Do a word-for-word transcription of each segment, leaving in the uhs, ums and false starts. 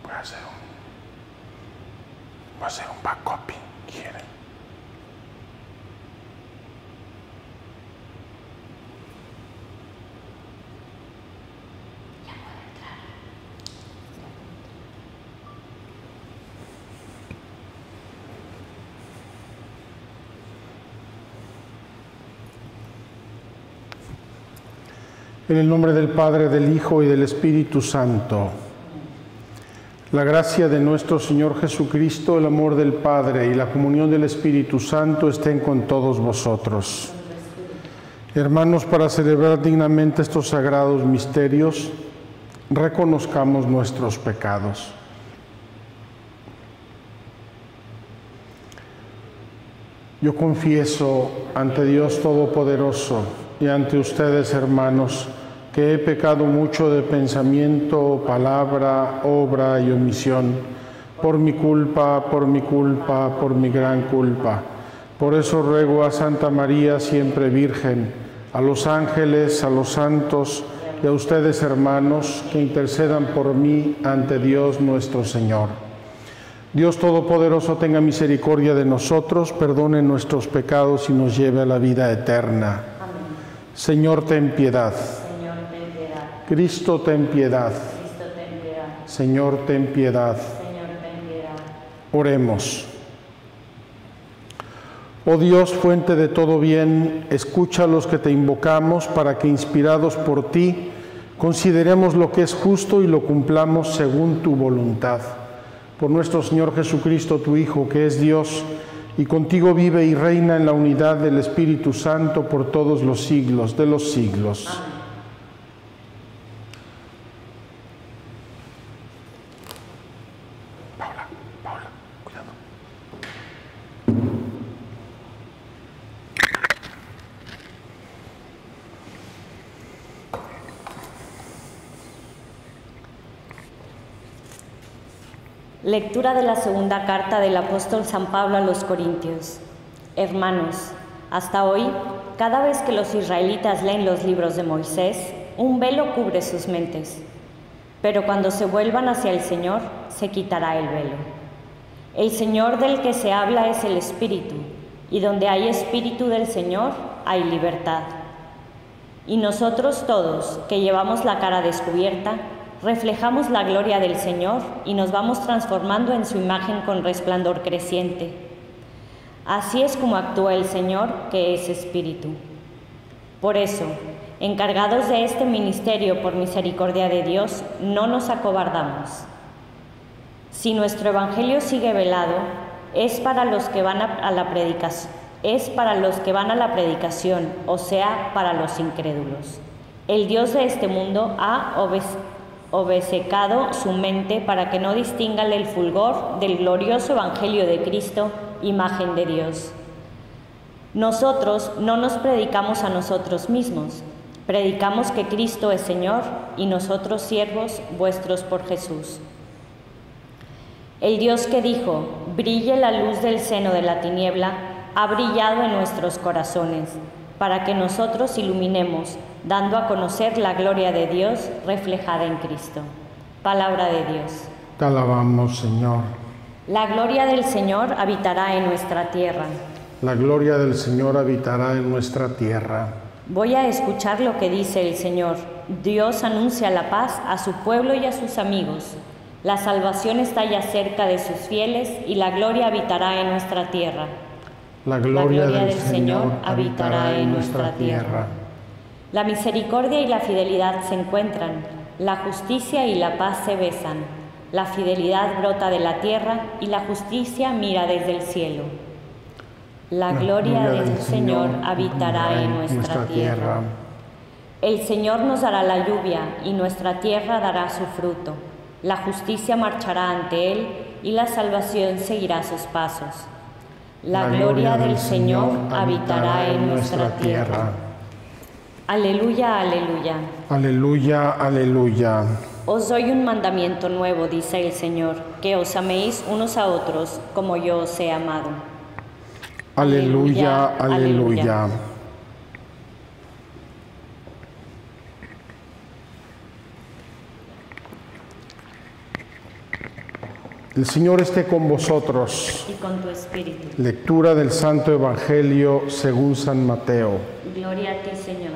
Voy a hacer un, voy a hacer un backcopy, ¿quieren? Ya puede entrar. En el nombre del Padre, del Hijo y del Espíritu Santo. La gracia de nuestro Señor Jesucristo, el amor del Padre y la comunión del Espíritu Santo estén con todos vosotros. Hermanos, para celebrar dignamente estos sagrados misterios, reconozcamos nuestros pecados. Yo confieso ante Dios Todopoderoso y ante ustedes, hermanos, que he pecado mucho de pensamiento, palabra, obra y omisión, por mi culpa, por mi culpa, por mi gran culpa. Por eso ruego a Santa María, siempre Virgen, a los ángeles, a los santos y a ustedes, hermanos, que intercedan por mí ante Dios nuestro Señor. Dios Todopoderoso tenga misericordia de nosotros, perdone nuestros pecados y nos lleve a la vida eterna. Amén. Señor, ten piedad. Señor, ten piedad. Cristo, ten piedad. Cristo, ten piedad. Señor, ten piedad. Señor, ten piedad. Oremos. Oh Dios, fuente de todo bien, escucha a los que te invocamos para que, inspirados por ti, consideremos lo que es justo y lo cumplamos según tu voluntad. Por nuestro Señor Jesucristo, tu Hijo, que es Dios, y contigo vive y reina en la unidad del Espíritu Santo por todos los siglos de los siglos. Amén. Paula, Paula, cuidado. Lectura de la segunda carta del apóstol San Pablo a los Corintios. Hermanos, hasta hoy, cada vez que los israelitas leen los libros de Moisés, un velo cubre sus mentes. Pero cuando se vuelvan hacia el Señor, se quitará el velo. El Señor del que se habla es el Espíritu, y donde hay Espíritu del Señor, hay libertad. Y nosotros todos, que llevamos la cara descubierta, reflejamos la gloria del Señor y nos vamos transformando en su imagen con resplandor creciente. Así es como actúa el Señor, que es Espíritu. Por eso, encargados de este ministerio por misericordia de Dios, no nos acobardamos. Si nuestro Evangelio sigue velado, es para los que van a la predicación, es para los que van a la predicación, o sea, para los incrédulos. El Dios de este mundo ha obedecido obcecado su mente para que no distingan el fulgor del glorioso Evangelio de Cristo, imagen de Dios. Nosotros no nos predicamos a nosotros mismos, predicamos que Cristo es Señor y nosotros siervos vuestros por Jesús. El Dios que dijo, brille la luz del seno de la tiniebla, ha brillado en nuestros corazones, para que nosotros iluminemos, dando a conocer la gloria de Dios reflejada en Cristo. Palabra de Dios. Te alabamos, Señor. La gloria del Señor habitará en nuestra tierra. La gloria del Señor habitará en nuestra tierra. Voy a escuchar lo que dice el Señor. Dios anuncia la paz a su pueblo y a sus amigos. La salvación está ya cerca de sus fieles y la gloria habitará en nuestra tierra. La gloria, la gloria del, del Señor habitará en nuestra tierra. La misericordia y la fidelidad se encuentran, la justicia y la paz se besan. La fidelidad brota de la tierra y la justicia mira desde el cielo. La, la gloria, gloria del, del Señor habitará en nuestra, nuestra tierra. tierra. El Señor nos dará la lluvia y nuestra tierra dará su fruto. La justicia marchará ante Él y la salvación seguirá sus pasos. La, la gloria del Señor habitará en nuestra tierra. Aleluya, aleluya. Aleluya, aleluya. Os doy un mandamiento nuevo, dice el Señor, que os améis unos a otros como yo os he amado. Aleluya, aleluya. aleluya. El Señor esté con vosotros. Y con tu espíritu. Lectura del Santo Evangelio según San Mateo. Gloria a ti, Señor.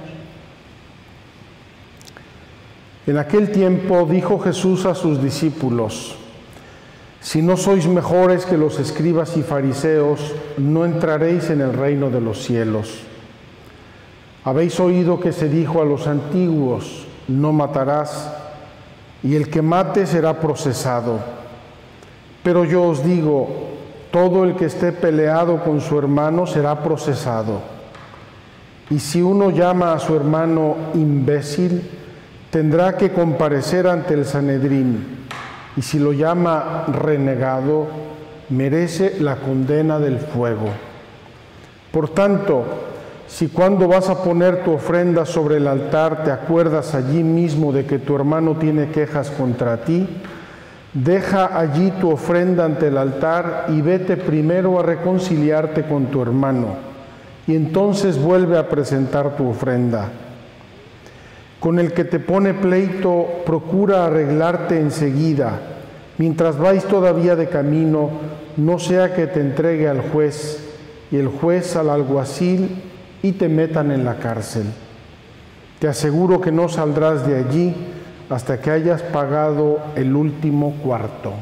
En aquel tiempo dijo Jesús a sus discípulos: si no sois mejores que los escribas y fariseos, no entraréis en el reino de los cielos. Habéis oído que se dijo a los antiguos: no matarás, y el que mate será procesado. Pero yo os digo, todo el que esté peleado con su hermano será procesado. Y si uno llama a su hermano imbécil, tendrá que comparecer ante el Sanedrín. Y si lo llama renegado, merece la condena del fuego. Por tanto, si cuando vas a poner tu ofrenda sobre el altar te acuerdas allí mismo de que tu hermano tiene quejas contra ti, deja allí tu ofrenda ante el altar y vete primero a reconciliarte con tu hermano, y entonces vuelve a presentar tu ofrenda. Con el que te pone pleito, procura arreglarte enseguida, mientras vais todavía de camino, no sea que te entregue al juez, y el juez al alguacil, y te metan en la cárcel. Te aseguro que no saldrás de allí hasta que hayas pagado el último cuarto.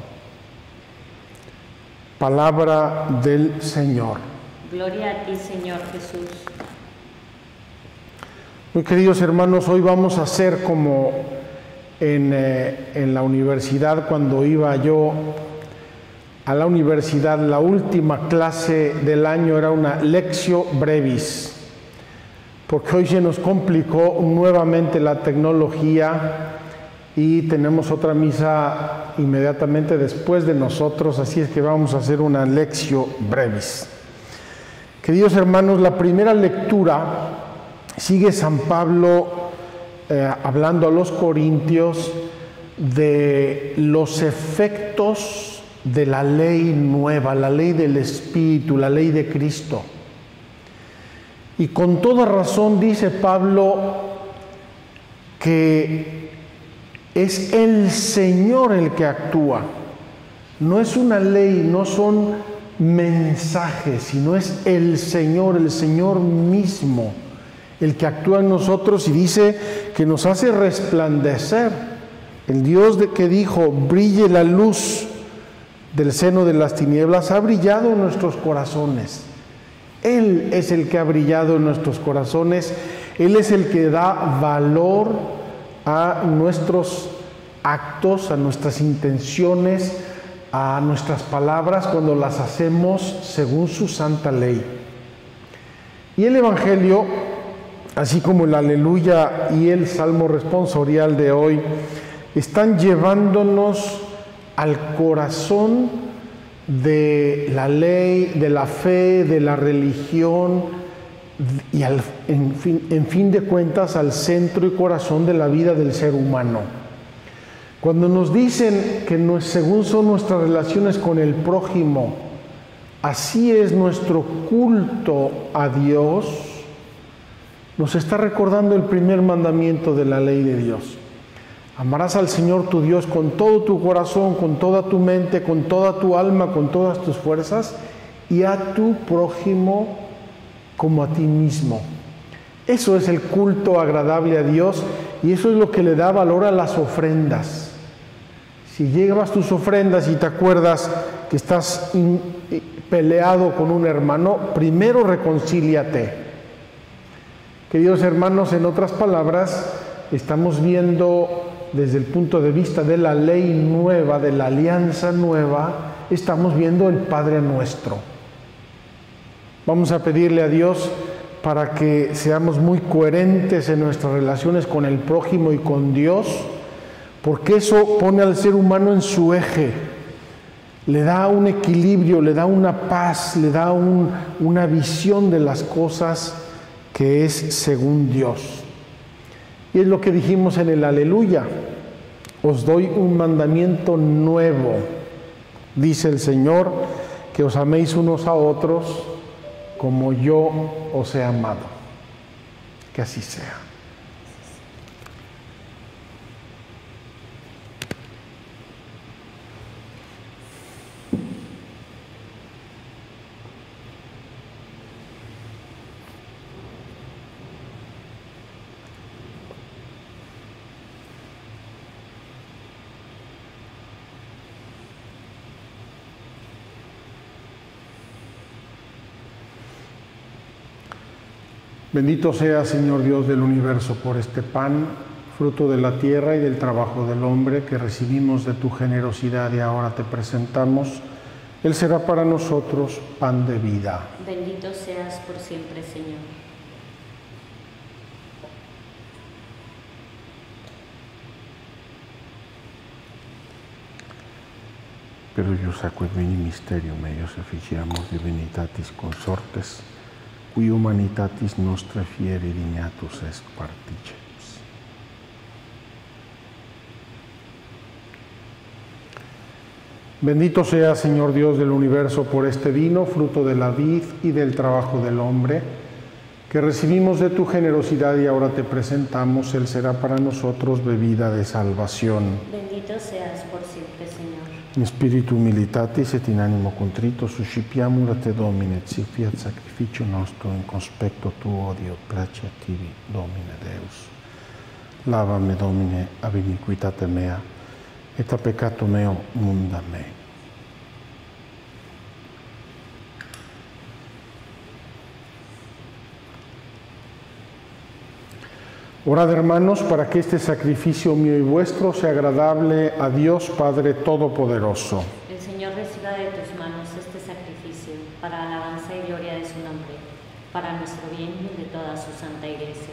Palabra del Señor. Gloria a ti, Señor Jesús. Muy queridos hermanos, hoy vamos a hacer como en, eh, en la universidad, cuando iba yo a la universidad, la última clase del año era una lectio brevis, porque hoy se nos complicó nuevamente la tecnología y tenemos otra misa inmediatamente después de nosotros, así es que vamos a hacer una lectio brevis. Queridos hermanos, la primera lectura sigue San Pablo eh, hablando a los corintios de los efectos de la ley nueva, la ley del Espíritu, la ley de Cristo. Y con toda razón dice Pablo que es el Señor el que actúa. No es una ley, no son mensajes, sino es el Señor, el Señor mismo, el que actúa en nosotros, y dice que nos hace resplandecer. El Dios de que dijo, brille la luz del seno de las tinieblas, ha brillado en nuestros corazones. Él es el que ha brillado en nuestros corazones. Él es el que da valor a nuestros actos, a nuestras intenciones, a nuestras palabras cuando las hacemos según su santa ley. Y el Evangelio, así como el Aleluya y el Salmo responsorial de hoy, están llevándonos al corazón de la ley, de la fe, de la religión, y al, en, fin, en fin de cuentas al centro y corazón de la vida del ser humano. Cuando nos dicen que no, según son nuestras relaciones con el prójimo, así es nuestro culto a Dios, nos está recordando el primer mandamiento de la ley de Dios. Amarás al Señor tu Dios con todo tu corazón, con toda tu mente, con toda tu alma, con todas tus fuerzas, y a tu prójimo como a ti mismo. Eso es el culto agradable a Dios, y eso es lo que le da valor a las ofrendas. Si llevas tus ofrendas y te acuerdas que estás in, peleado con un hermano, primero reconcíliate. Queridos hermanos, en otras palabras, estamos viendo desde el punto de vista de la ley nueva, de la alianza nueva, estamos viendo el Padre Nuestro. Vamos a pedirle a Dios para que seamos muy coherentes en nuestras relaciones con el prójimo y con Dios, porque eso pone al ser humano en su eje, le da un equilibrio, le da una paz, le da un, una visión de las cosas que es según Dios. Y es lo que dijimos en el Aleluya: os doy un mandamiento nuevo, dice el Señor, que os améis unos a otros como yo os he amado. Que así sea. Bendito sea, Señor Dios del universo, por este pan, fruto de la tierra y del trabajo del hombre, que recibimos de tu generosidad y ahora te presentamos. Él será para nosotros pan de vida. Bendito seas por siempre, Señor. Per ius aquae veni mysterium eius efficiamus divinitatis consortes, qui humanitatis nostra fieri dignatus est particeps. Bendito sea, Señor Dios del universo, por este vino, fruto de la vid y del trabajo del hombre, que recibimos de tu generosidad y ahora te presentamos. Él será para nosotros bebida de salvación. Bendito seas por siempre, Señor. In spiritu humilitatis et in animo contrito suscipiamur a te, Domine, et si fiat sacrificio nostro in conspecto tuo, Dio, placeat tibi, Domine Deus. Lavame, Domine, ab iniquitate mea, et a peccato meo munda me. Orad, hermanos, para que este sacrificio mío y vuestro sea agradable a Dios Padre Todopoderoso. El Señor reciba de tus manos este sacrificio para alabanza y gloria de su nombre, para nuestro bien y de toda su santa Iglesia.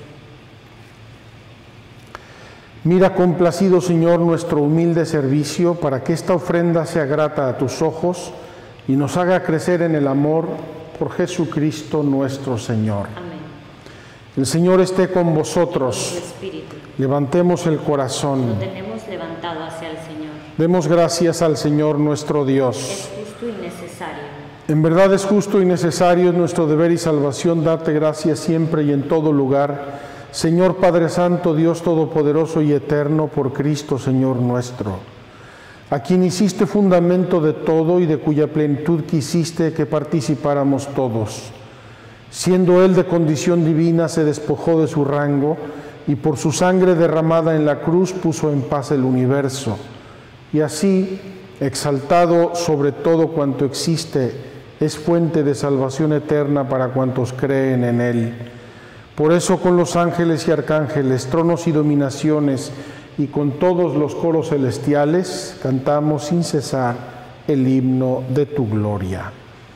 Mira complacido, Señor, nuestro humilde servicio, para que esta ofrenda sea grata a tus ojos y nos haga crecer en el amor por Jesucristo nuestro Señor. Amén. El Señor esté con vosotros. Con tu espíritu. Levantemos el corazón. Lo tenemos levantado hacia el Señor. Demos gracias al Señor nuestro Dios. Es justo y necesario. En verdad es justo y necesario, es nuestro deber y salvación, darte gracias siempre y en todo lugar, Señor Padre Santo, Dios Todopoderoso y Eterno, por Cristo, Señor nuestro, a quien hiciste fundamento de todo y de cuya plenitud quisiste que participáramos todos. Siendo Él de condición divina, se despojó de su rango y por su sangre derramada en la cruz puso en paz el universo. Y así, exaltado sobre todo cuanto existe, es fuente de salvación eterna para cuantos creen en Él. Por eso con los ángeles y arcángeles, tronos y dominaciones, y con todos los coros celestiales, cantamos sin cesar el himno de tu gloria.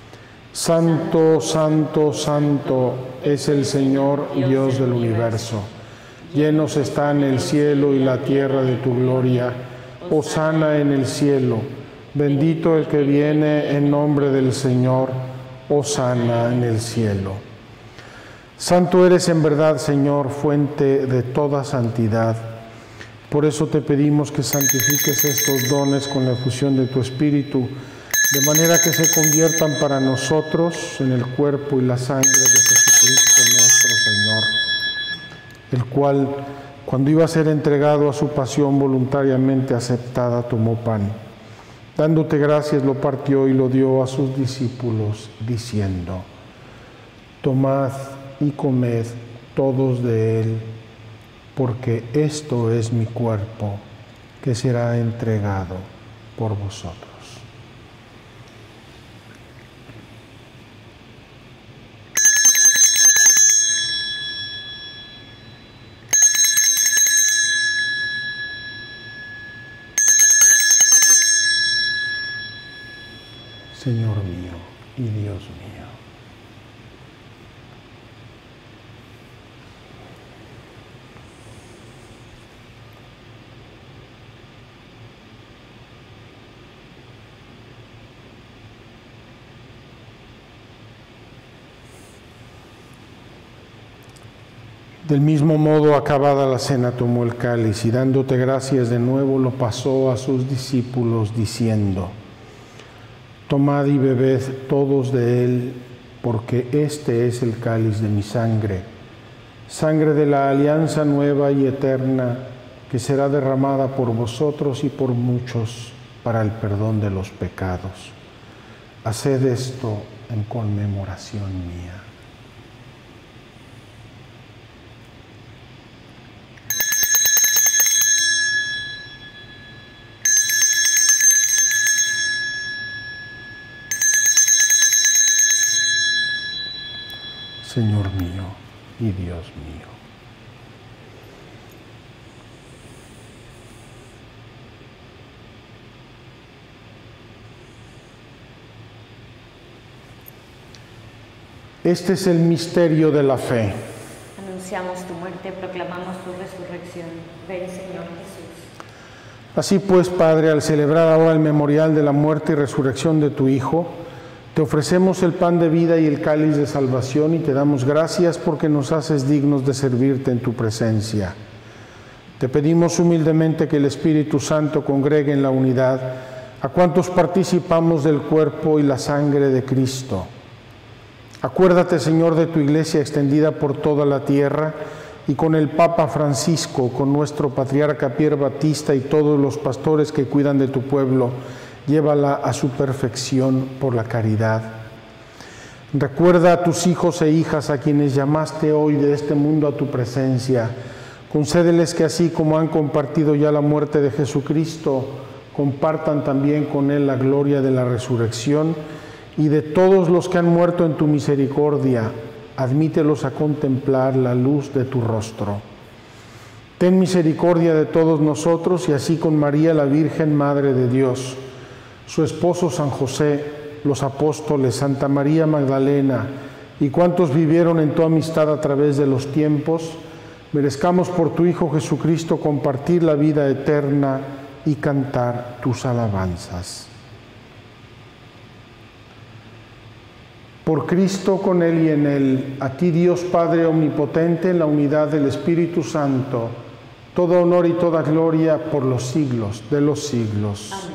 Santo, santo, santo es el Señor Dios del universo. Llenos están el cielo y la tierra de tu gloria. Hosana en el cielo. Bendito el que viene en nombre del Señor. Hosana en el cielo. Santo eres en verdad, Señor, fuente de toda santidad. Por eso te pedimos que santifiques estos dones con la efusión de tu Espíritu, de manera que se conviertan para nosotros en el cuerpo y la sangre de Jesucristo nuestro Señor, el cual, cuando iba a ser entregado a su pasión voluntariamente aceptada, tomó pan. Dándote gracias, lo partió y lo dio a sus discípulos, diciendo: tomad y comed todos de él, porque esto es mi cuerpo, que será entregado por vosotros. Señor mío y Dios mío. Del mismo modo, acabada la cena, tomó el cáliz y dándote gracias de nuevo, lo pasó a sus discípulos, diciendo: tomad y bebed todos de él, porque este es el cáliz de mi sangre, sangre de la alianza nueva y eterna, que será derramada por vosotros y por muchos para el perdón de los pecados. Haced esto en conmemoración mía. Señor mío y Dios mío. Este es el misterio de la fe. Anunciamos tu muerte, proclamamos tu resurrección. Ven, Señor Jesús. Así pues, Padre, al celebrar ahora el memorial de la muerte y resurrección de tu Hijo, te ofrecemos el pan de vida y el cáliz de salvación y te damos gracias porque nos haces dignos de servirte en tu presencia. Te pedimos humildemente que el Espíritu Santo congregue en la unidad a cuantos participamos del cuerpo y la sangre de Cristo. Acuérdate, Señor, de tu Iglesia extendida por toda la tierra y con el Papa Francisco, con nuestro Patriarca Pier Batista y todos los pastores que cuidan de tu pueblo. Llévala a su perfección por la caridad. Recuerda a tus hijos e hijas a quienes llamaste hoy de este mundo a tu presencia. Concédeles que así como han compartido ya la muerte de Jesucristo, compartan también con Él la gloria de la resurrección, y de todos los que han muerto en tu misericordia, admítelos a contemplar la luz de tu rostro. Ten misericordia de todos nosotros y así con María, la Virgen Madre de Dios, su esposo San José, los apóstoles, Santa María Magdalena y cuantos vivieron en tu amistad a través de los tiempos, merezcamos por tu Hijo Jesucristo compartir la vida eterna y cantar tus alabanzas. Por Cristo, con Él y en Él, a ti Dios Padre Omnipotente, en la unidad del Espíritu Santo, todo honor y toda gloria por los siglos de los siglos. Amén.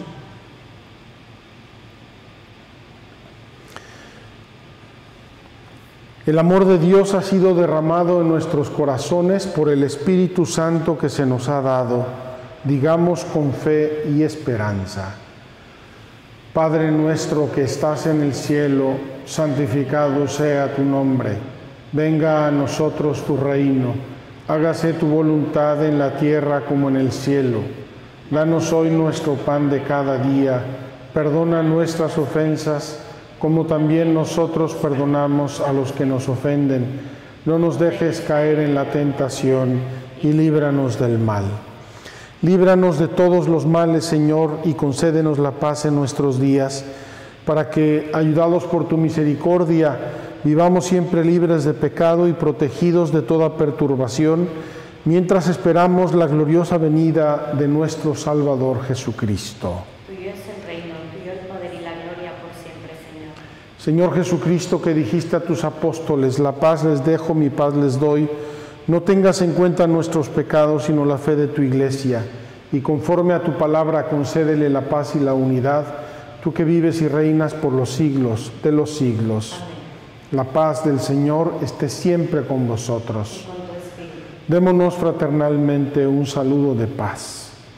El amor de Dios ha sido derramado en nuestros corazones por el Espíritu Santo que se nos ha dado. Digamos con fe y esperanza. Padre nuestro que estás en el cielo, santificado sea tu nombre. Venga a nosotros tu reino. Hágase tu voluntad en la tierra como en el cielo. Danos hoy nuestro pan de cada día. Perdona nuestras ofensas, como también nosotros perdonamos a los que nos ofenden. No nos dejes caer en la tentación y líbranos del mal. Líbranos de todos los males, Señor, y concédenos la paz en nuestros días, para que, ayudados por tu misericordia, vivamos siempre libres de pecado y protegidos de toda perturbación, mientras esperamos la gloriosa venida de nuestro Salvador Jesucristo. Tuyo es el reino, tuyo el poder y la gloria por siempre, Señor. Señor Jesucristo, que dijiste a tus apóstoles, la paz les dejo, mi paz les doy, no tengas en cuenta nuestros pecados, sino la fe de tu Iglesia, y conforme a tu palabra concédele la paz y la unidad, tú que vives y reinas por los siglos de los siglos. Amén. La paz del Señor esté siempre con vosotros. Y con tu espíritu. Démonos fraternalmente un saludo de paz.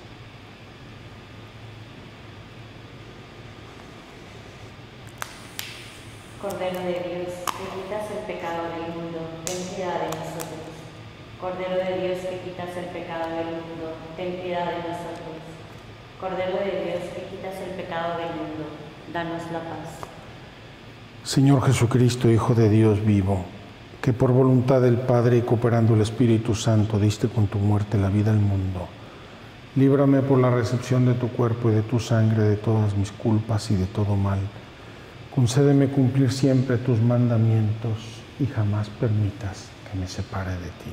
Cordero de Dios, que quitas el pecado del mundo, ten piedad de nosotros. Cordero de Dios, que quitas el pecado del mundo, ten piedad de nosotros. Cordero de Dios, que quitas el pecado del mundo, danos la paz. Señor Jesucristo, Hijo de Dios vivo, que por voluntad del Padre y cooperando el Espíritu Santo diste con tu muerte la vida al mundo, líbrame por la recepción de tu cuerpo y de tu sangre de todas mis culpas y de todo mal. Concédeme cumplir siempre tus mandamientos y jamás permitas que me separe de ti.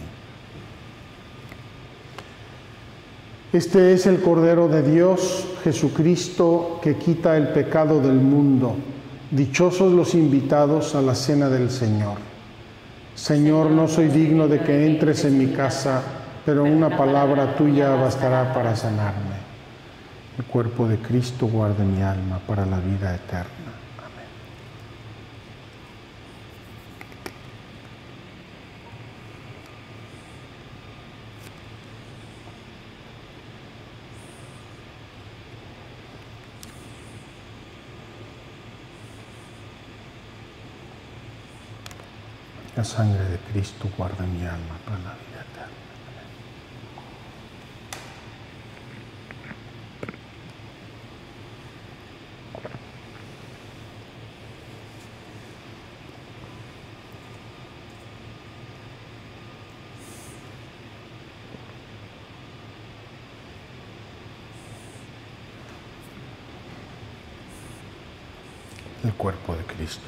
Este es el Cordero de Dios, Jesucristo, que quita el pecado del mundo. Dichosos los invitados a la cena del Señor. Señor, no soy digno de que entres en mi casa, pero una palabra tuya bastará para sanarme. El cuerpo de Cristo guarde mi alma para la vida eterna. La sangre de Cristo guarda mi alma para la vida eterna. el cuerpo de Cristo.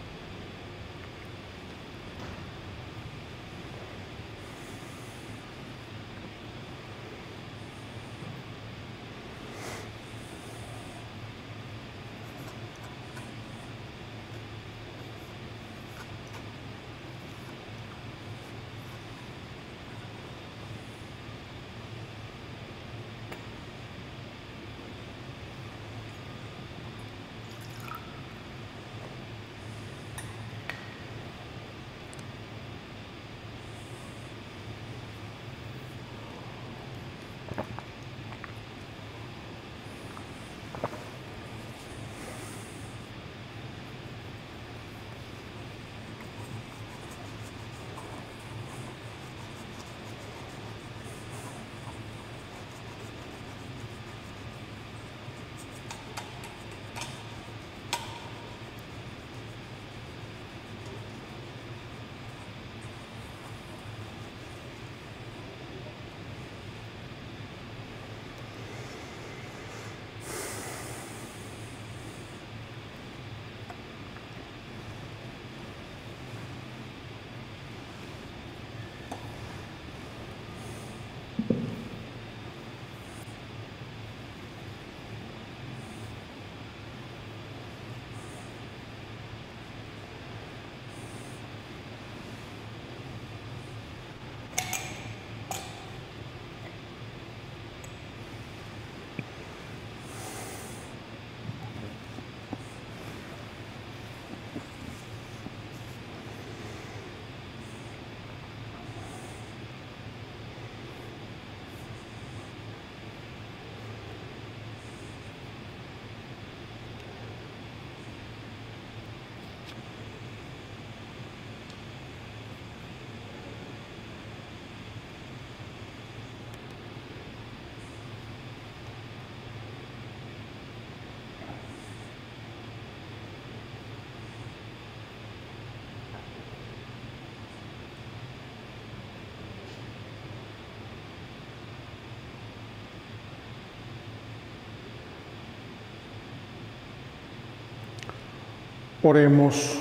Oremos.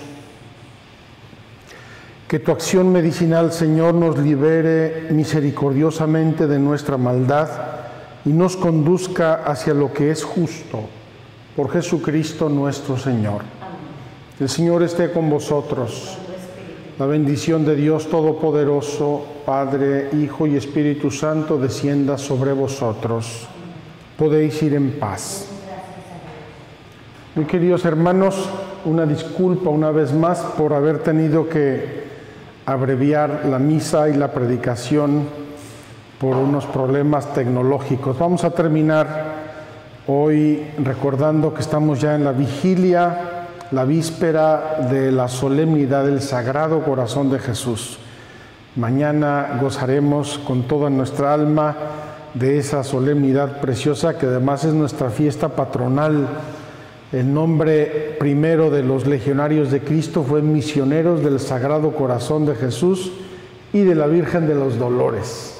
Que tu acción medicinal, Señor, nos libere misericordiosamente de nuestra maldad y nos conduzca hacia lo que es justo. Por Jesucristo nuestro Señor. Amén. El Señor esté con vosotros. La bendición de Dios Todopoderoso, Padre, Hijo y Espíritu Santo, descienda sobre vosotros. Podéis ir en paz. Muy queridos hermanos, una disculpa una vez más por haber tenido que abreviar la misa y la predicación por unos problemas tecnológicos. Vamos a terminar hoy recordando que estamos ya en la vigilia, la víspera de la solemnidad del Sagrado Corazón de Jesús. Mañana gozaremos con toda nuestra alma de esa solemnidad preciosa que además es nuestra fiesta patronal. El nombre primero de los legionarios de Cristo fue misioneros del Sagrado Corazón de Jesús y de la Virgen de los Dolores.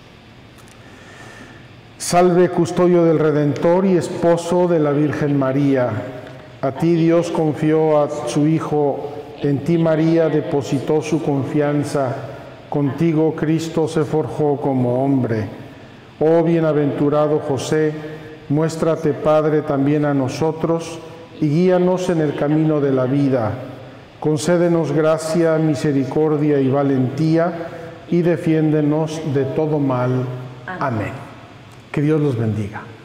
Salve, custodio del Redentor y esposo de la Virgen María. A ti Dios confió a su Hijo, en ti María depositó su confianza, contigo Cristo se forjó como hombre. Oh bienaventurado José, muéstrate, Padre, también a nosotros y guíanos en el camino de la vida. Concédenos gracia, misericordia y valentía y defiéndenos de todo mal. Amén. Que Dios los bendiga.